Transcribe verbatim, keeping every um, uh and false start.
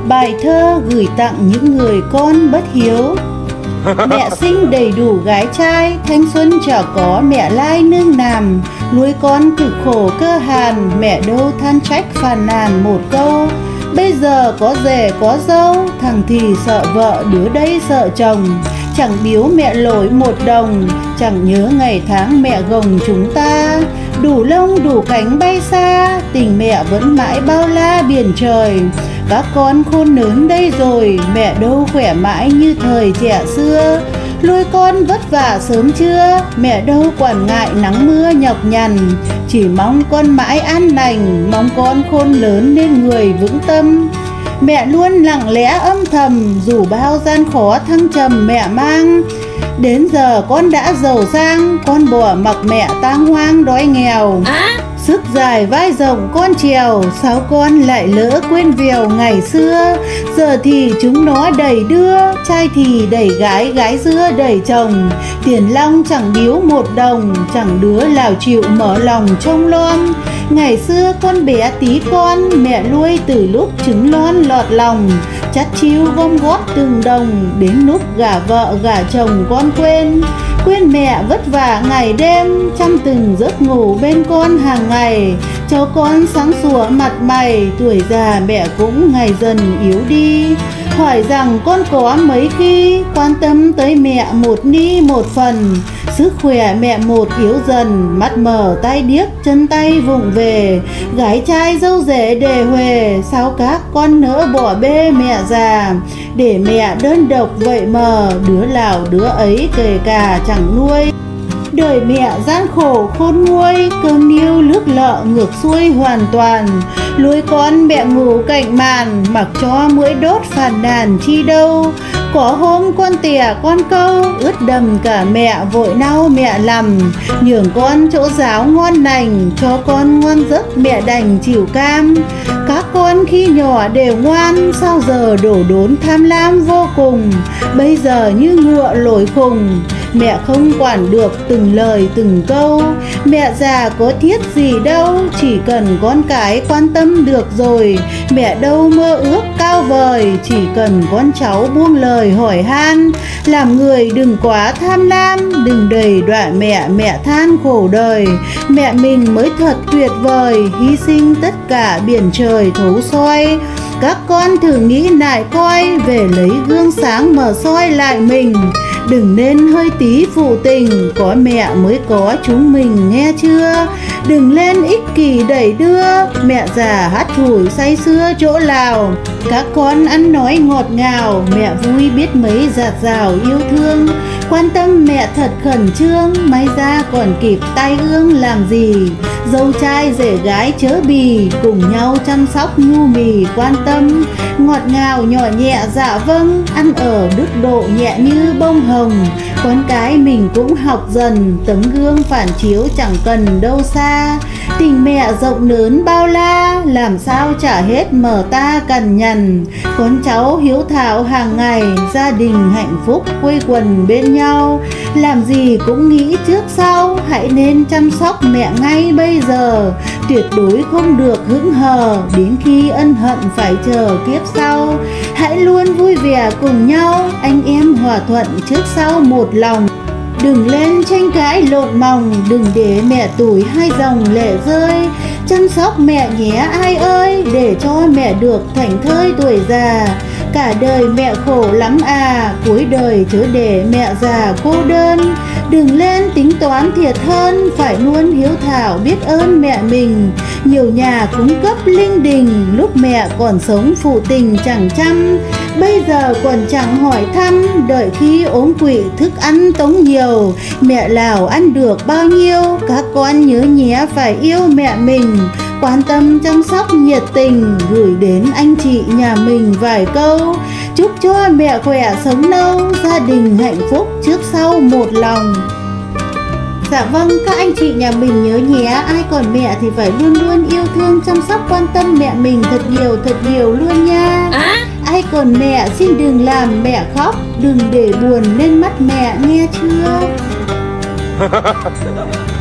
Bài thơ gửi tặng những người con bất hiếu. Mẹ sinh đầy đủ gái trai, thanh xuân chả có mẹ lai nương nàm. Nuôi con cực khổ cơ hàn, mẹ đâu than trách phàn nàn một câu. Bây giờ có rể có dâu, thằng thì sợ vợ đứa đây sợ chồng. Chẳng biếu mẹ lỗi một đồng, chẳng nhớ ngày tháng mẹ gồng chúng ta. Đủ lông đủ cánh bay xa, tình mẹ vẫn mãi bao la biển trời. Các con khôn lớn đây rồi, mẹ đâu khỏe mãi như thời trẻ xưa. Nuôi con vất vả sớm trưa, mẹ đâu quản ngại nắng mưa nhọc nhằn. Chỉ mong con mãi an lành, mong con khôn lớn nên người vững tâm. Mẹ luôn lặng lẽ âm thầm, dù bao gian khó thăng trầm mẹ mang. Đến giờ con đã giàu sang, con bỏ mặc mẹ tang hoang đói nghèo. Sức dài vai rộng con trèo, sao con lại lỡ quên vèo ngày xưa. Giờ thì chúng nó đầy đưa, trai thì đẩy gái, gái dưa đẩy chồng. Tiền long chẳng biếu một đồng, chẳng đứa nào chịu mở lòng trông lon. Ngày xưa con bé tí con, mẹ nuôi từ lúc trứng lon lọt lòng. Chắt chiu gom góp từng đồng, đến lúc gả vợ gả chồng con quên. Quên mẹ vất vả ngày đêm, chăm từng giấc ngủ bên con hàng ngày. Cho con sáng sủa mặt mày, tuổi già mẹ cũng ngày dần yếu đi. Hỏi rằng con có mấy khi quan tâm tới mẹ một ni một phần. Sức khỏe mẹ một yếu dần, mắt mờ tay điếc chân tay vụng về. Gái trai dâu rể đề huề, sao các con nỡ bỏ bê mẹ già. Để mẹ đơn độc vậy mờ, đứa nào đứa ấy kể cả chẳng nuôi. Đời mẹ gian khổ khôn nguôi, cơm niêu nước lợ ngược xuôi hoàn toàn. Nuôi con mẹ ngủ cạnh màn, mặc cho muỗi đốt phàn nàn chi đâu. Có hôm con tỉa con câu, ướt đầm cả mẹ vội nau mẹ làm. Nhường con chỗ giáo ngon lành, cho con ngon giấc mẹ đành chịu cam. Các con khi nhỏ đều ngoan, sao giờ đổ đốn tham lam vô cùng. Bây giờ như ngựa lội khùng, mẹ không quản được từng lời từng câu. Mẹ già có thiết gì đâu, chỉ cần con cái quan tâm được rồi. Mẹ đâu mơ ước cao vời, chỉ cần con cháu buông lời hỏi han. Làm người đừng quá tham lam, đừng đầy đọa mẹ mẹ than khổ đời. Mẹ mình mới thật tuyệt vời, hy sinh tất cả biển trời thấu soi. Các con thử nghĩ lại coi, về lấy gương sáng mở soi lại mình. Đừng nên hơi tí phụ tình, có mẹ mới có chúng mình nghe chưa. Đừng lên ích kỷ đẩy đưa, mẹ già hát thủi say sưa chỗ lào. Các con ăn nói ngọt ngào, mẹ vui biết mấy dạt dào yêu thương. Quan tâm mẹ thật khẩn trương, may ra còn kịp tai ương làm gì. Dâu trai rể gái chớ bì, cùng nhau chăm sóc nhu mì quan tâm. Ngọt ngào nhỏ nhẹ dạ vâng, ăn ở đức độ nhẹ như bông hồng. Con cái mình cũng học dần, tấm gương phản chiếu chẳng cần đâu xa. Tình mẹ rộng lớn bao la, làm sao trả hết mở ta cằn nhằn. Con cháu hiếu thảo hàng ngày, gia đình hạnh phúc quây quần bên nhau. Làm gì cũng nghĩ trước sau, hãy nên chăm sóc mẹ ngay bây giờ. Tuyệt đối không được hững hờ, đến khi ân hận phải chờ kiếp sau. Hãy luôn vui vẻ cùng nhau, anh em hòa thuận trước sau một lòng. Đừng lên tranh cãi lộn mòng, đừng để mẹ tủi hai dòng lệ rơi. Chăm sóc mẹ nhé ai ơi, để cho mẹ được thảnh thơi tuổi già. Cả đời mẹ khổ lắm à, cuối đời chớ để mẹ già cô đơn. Đừng lên tính toán thiệt hơn, phải luôn hiếu thảo biết ơn mẹ mình. Nhiều nhà cúng cấp linh đình, lúc mẹ còn sống phụ tình chẳng chăm. Bây giờ còn chẳng hỏi thăm, đợi khi ốm quỵ thức ăn tống nhiều. Mẹ nào ăn được bao nhiêu, các con nhớ nhé phải yêu mẹ mình. Quan tâm chăm sóc nhiệt tình, gửi đến anh chị nhà mình vài câu. Chúc cho mẹ khỏe sống lâu, gia đình hạnh phúc trước sau một lòng. Dạ vâng, các anh chị nhà mình nhớ nhé, ai còn mẹ thì phải luôn luôn yêu thương chăm sóc quan tâm mẹ mình thật nhiều thật nhiều luôn nha. À? Ai còn mẹ xin đừng làm mẹ khóc, đừng để buồn lên mắt mẹ nghe chưa.